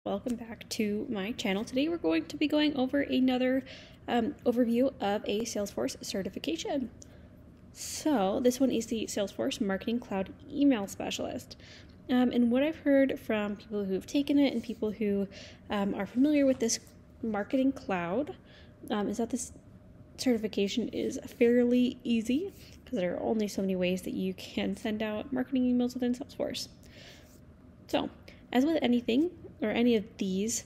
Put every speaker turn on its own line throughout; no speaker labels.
welcome back to my channel. Today we're going to be going over another overview of a Salesforce certification. So this one is the Salesforce Marketing Cloud Email Specialist. And what I've heard from people who've taken it and people who are familiar with this marketing cloud is that this certification is fairly easy because there are only so many ways that you can send out marketing emails within Salesforce. So, as with anything or any of these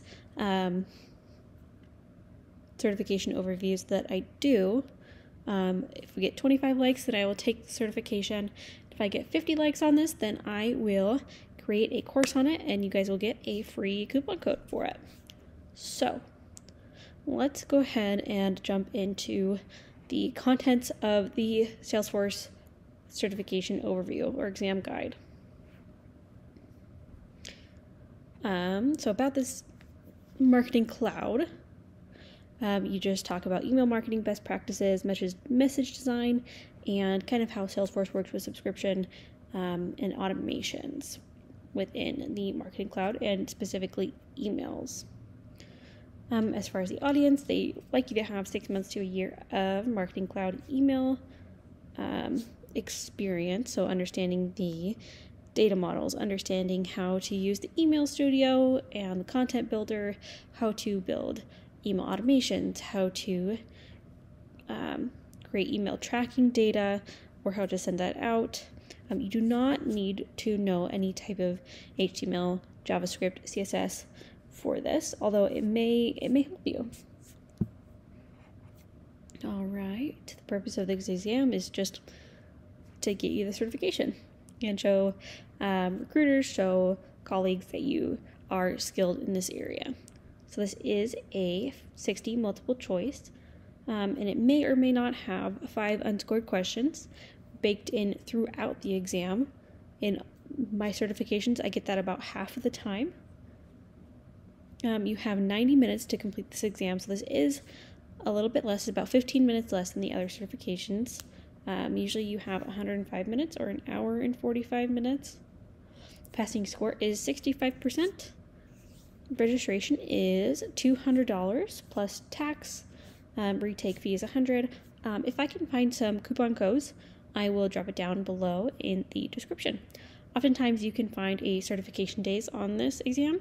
certification overviews that I do, if we get 25 likes, then I will take the certification. If I get 50 likes on this, then I will create a course on it and you guys will get a free coupon code for it. So, let's go ahead and jump into the contents of the Salesforce certification overview or exam guide. So about this marketing cloud, you just talk about email marketing best practices, message design, and kind of how Salesforce works with subscription and automations within the marketing cloud and specifically emails. As far as the audience, they like you to have 6 months to a year of marketing cloud email experience, so understanding the data models, understanding how to use the email studio and the content builder, how to build email automations, how to create email tracking data, or how to send that out. You do not need to know any type of HTML, JavaScript, CSS for this, although it may help you. All right, the purpose of this exam is just to get you the certification and show recruiters, show colleagues that you are skilled in this area. So this is a 60 multiple choice, and it may or may not have 5 unscored questions baked in throughout the exam. In my certifications, I get that about half of the time. You have 90 minutes to complete this exam, so this is a little bit less, about 15 minutes less than the other certifications. Usually you have 105 minutes or an hour and 45 minutes. Passing score is 65%. Registration is $200 plus tax. Retake fee is $100. If I can find some coupon codes, I will drop it down below in the description. Oftentimes you can find a certification days on this exam,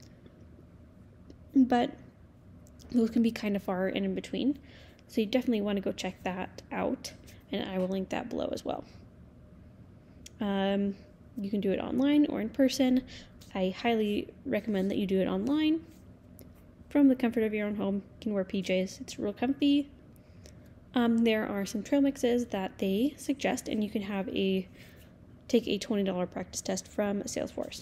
but those can be kind of far and in between. So you definitely want to go check that out, and I will link that below as well. You can do it online or in person. I highly recommend that you do it online from the comfort of your own home. You can wear PJs. It's real comfy. There are some trail mixes that they suggest, and you can have take a $20 practice test from Salesforce.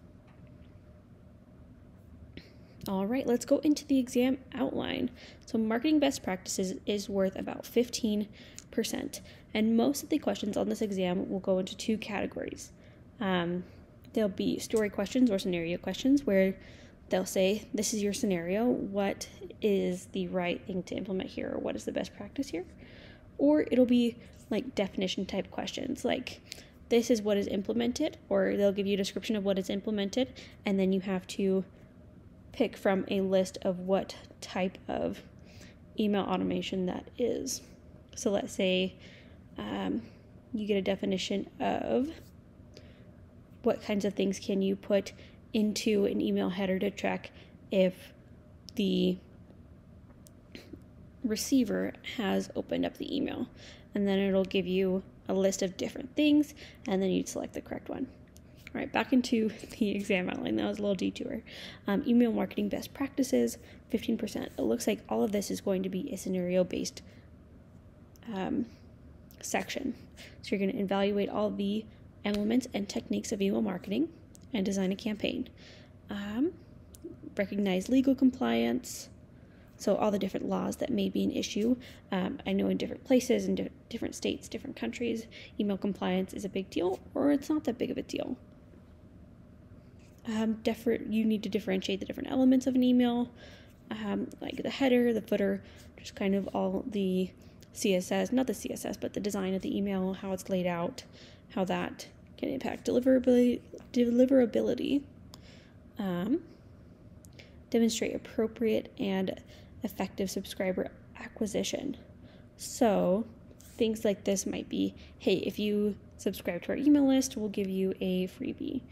All right, let's go into the exam outline. So marketing best practices is worth about 15%, and most of the questions on this exam will go into 2 categories. There'll be story questions or scenario questions where they'll say, this is your scenario, what is the right thing to implement here, or what is the best practice here? Or it'll be like definition type questions, like this is what is implemented, or they'll give you a description of what is implemented, and then you have to pick from a list of what type of email automation that is. So let's say you get a definition of what kinds of things can you put into an email header to track if the receiver has opened up the email, and then it'll give you a list of different things, and then you'd select the correct one. All right, back into the exam outline. That was a little detour. Email marketing best practices, 15%. It looks like all of this is going to be a scenario-based section. So you're going to evaluate all the elements and techniques of email marketing and design a campaign. Recognize legal compliance, so all the different laws that may be an issue. I know in different places, in different states, different countries, email compliance is a big deal, or it's not that big of a deal. You need to differentiate the different elements of an email, like the header, the footer, just kind of all the CSS, not the CSS, but the design of the email, how it's laid out, how that can impact deliverability. demonstrate appropriate and effective subscriber acquisition. So things like this might be, hey, if you subscribe to our email list, we'll give you a freebie.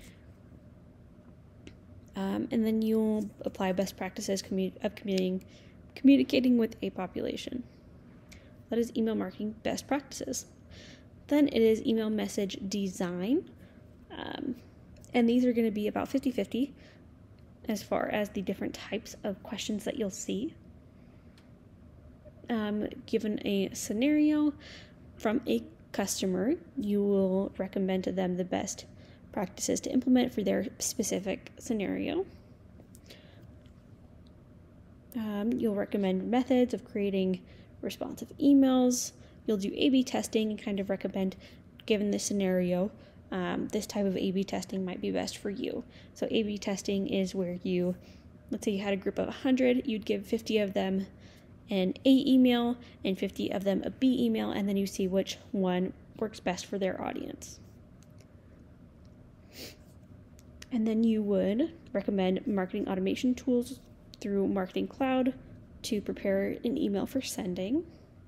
And then you'll apply best practices of communicating with a population. That is email marketing best practices. Then it is email message design. And these are going to be about 50-50 as far as the different types of questions that you'll see. Given a scenario from a customer, you will recommend to them the best practices to implement for their specific scenario. You'll recommend methods of creating responsive emails. You'll do A/B testing and kind of recommend, given the scenario, this type of A/B testing might be best for you. So A/B testing is where let's say you had a group of 100, you'd give 50 of them an A email and 50 of them a B email, and then you see which one works best for their audience. And then you would recommend marketing automation tools through Marketing Cloud to prepare an email for sending.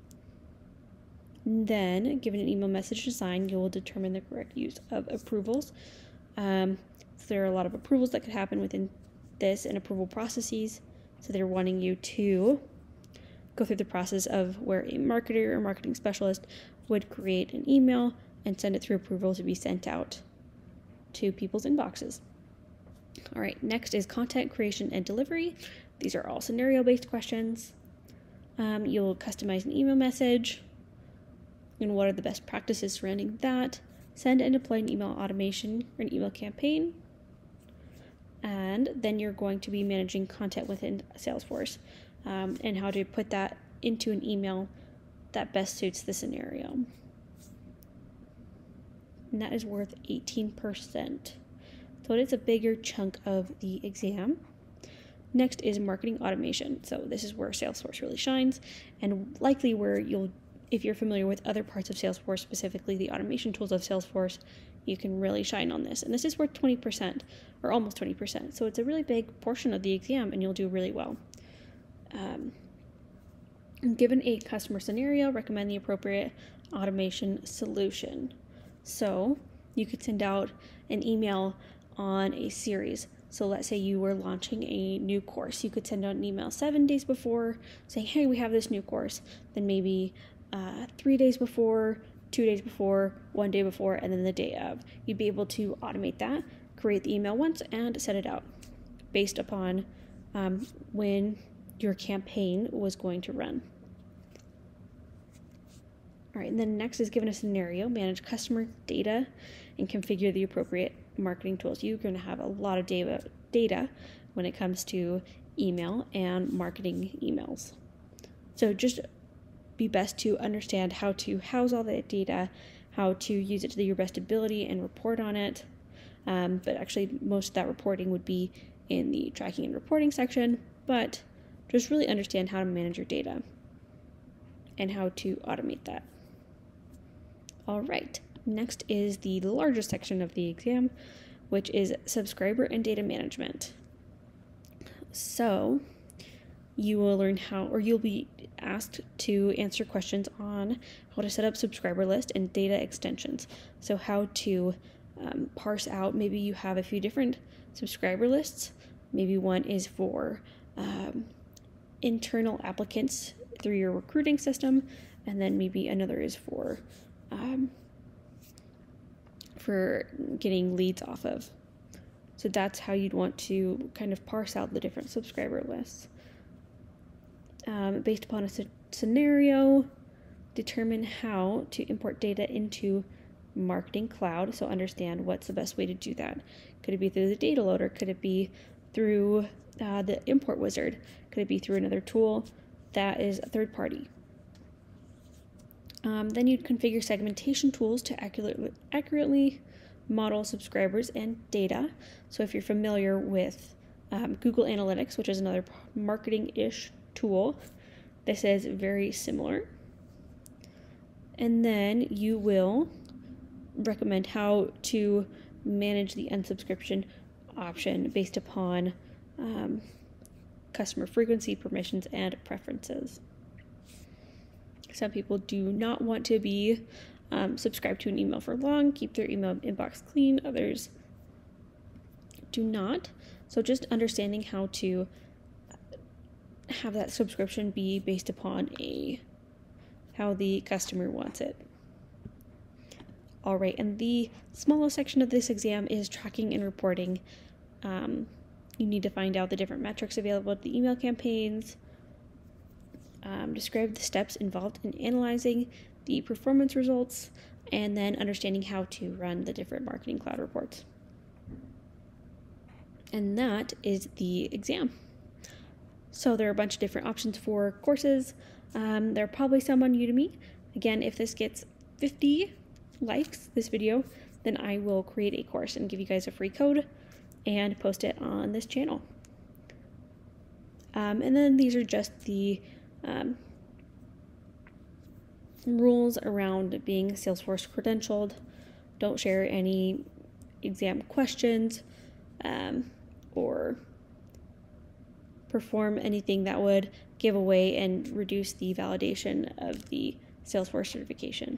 And then, given an email message design, you will determine the correct use of approvals. So there are a lot of approvals that could happen within this and approval processes. So they're wanting you to go through the process of where a marketer or marketing specialist would create an email and send it through approval to be sent out to people's inboxes. All right, next is content creation and delivery. These are all scenario-based questions. You'll customize an email message and what are the best practices surrounding that. Send and deploy an email automation or an email campaign. And then you're going to be managing content within Salesforce and how to put that into an email that best suits the scenario. And that is worth 18%. So it is a bigger chunk of the exam. Next is marketing automation. So this is where Salesforce really shines, and likely where if you're familiar with other parts of Salesforce, specifically the automation tools of Salesforce, you can really shine on this. And this is worth 20% or almost 20%. So it's a really big portion of the exam and you'll do really well. Given a customer scenario, recommend the appropriate automation solution. So you could send out an email on a series. So let's say you were launching a new course. You could send out an email 7 days before saying, hey, we have this new course. Then maybe 3 days before, 2 days before, 1 day before, and then the day of. You'd be able to automate that, create the email once, and send it out based upon when your campaign was going to run. All right, and then next is given a scenario, manage customer data and configure the appropriate marketing tools. You're going to have a lot of data when it comes to email and marketing emails. So just be best to understand how to house all that data, how to use it to your best ability and report on it. But actually most of that reporting would be in the tracking and reporting section, but just really understand how to manage your data and how to automate that. All right, next is the largest section of the exam, which is subscriber and data management. So you will learn you'll be asked to answer questions on how to set up subscriber list and data extensions. So how to parse out, maybe you have a few different subscriber lists. Maybe one is for internal applicants through your recruiting system, and then maybe another is for getting leads off of. So that's how you'd want to kind of parse out the different subscriber lists. Based upon a scenario, determine how to import data into Marketing Cloud. So understand what's the best way to do that. Could it be through the data loader? Could it be through the import wizard? Could it be through another tool that is a third party? Then you'd configure segmentation tools to accurately model subscribers and data. So if you're familiar with Google Analytics, which is another marketing-ish tool, this is very similar. And then you will recommend how to manage the unsubscription option based upon customer frequency, permissions, and preferences. Some people do not want to be subscribed to an email for long, keep their email inbox clean. Others do not. So just understanding how to have that subscription be based upon how the customer wants it. All right, and the smallest section of this exam is tracking and reporting. You need to find out the different metrics available to the email campaigns, describe the steps involved in analyzing the performance results, and then understanding how to run the different Marketing Cloud reports. And that is the exam. So there are a bunch of different options for courses. There are probably some on Udemy. Again, if this gets 50 likes, this video, then I will create a course and give you guys a free code and post it on this channel. And then these are just the rules around being Salesforce credentialed. Don't share any exam questions or perform anything that would give away and reduce the validation of the Salesforce certification.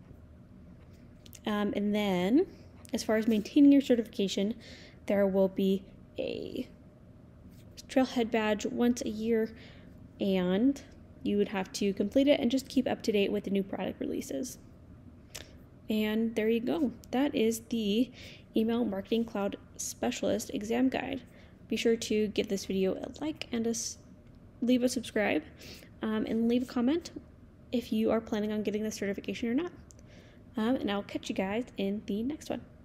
And then, as far as maintaining your certification, there will be a Trailhead badge once a year, and you would have to complete it and just keep up to date with the new product releases. And there you go. That is the Email Marketing Cloud Specialist Exam Guide. Be sure to give this video a like and leave a subscribe, and leave a comment if you are planning on getting the certification or not. And I'll catch you guys in the next one.